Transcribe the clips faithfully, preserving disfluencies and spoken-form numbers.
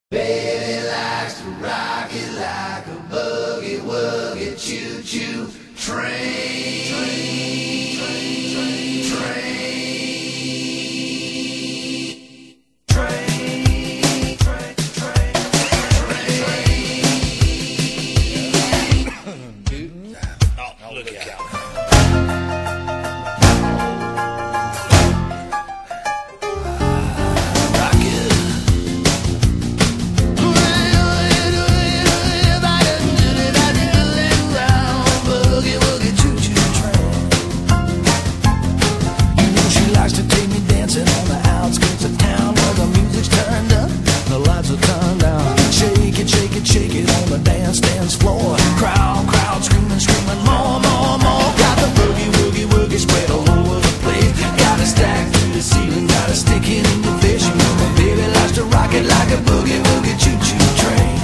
Baby likes to rock it like a boogie woogie choo choo train. Train, train, train, train, train, train, train. Dude, oh, look out. Shake it on the dance dance floor. Crowd, crowd screaming, screaming, more, more, more. Got the boogie, woogie, woogie spread all over the place. Got it stacked to the ceiling, got it sticking in your face. You know my baby likes to rock it like a boogie, woogie choo-choo train.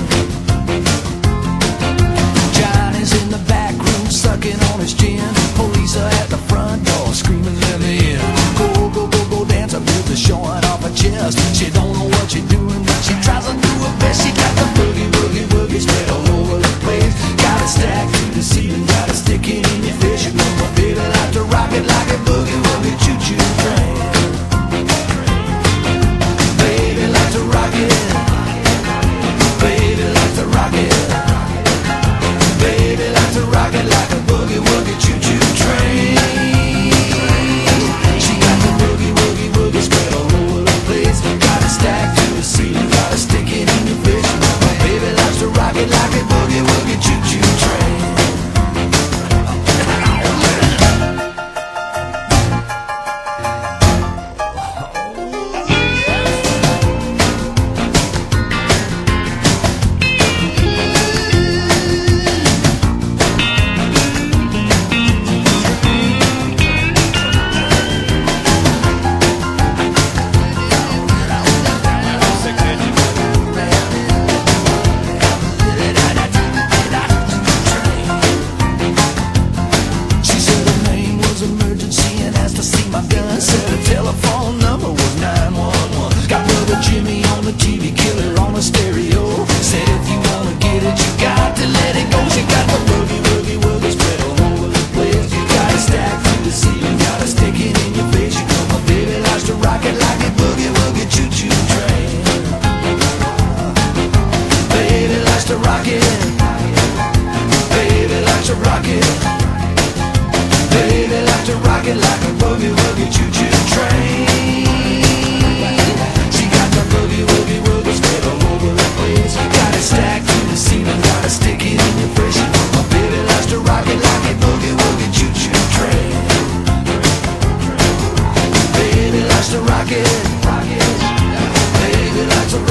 Johnny's in the back room sucking on his gin. Police are at the front door screaming, let me in. Go, go, go, go dance, I feel the showing off her chest. She don't know what she's doing, but she tries to do her best. She got the boogie, woogie, woogie spread all over the place. Got it stacked to the ceiling, got it sticking in your face. You know my baby like to rock it like a boogie, woogie choo-choo train. Baby like to rock it. Baby like to rock it. Baby like to rock it like a boogie, woogie choo-choo train. She got the boogie, woogie, woogie spread all over the place. Got it stacked to the ceiling, got it sticking in your face. You know my baby likes to rock it like a boogie, woogie choo-choo train.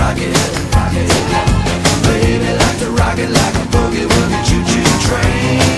Baby like to rock it like a boogie woogie choo-choo train.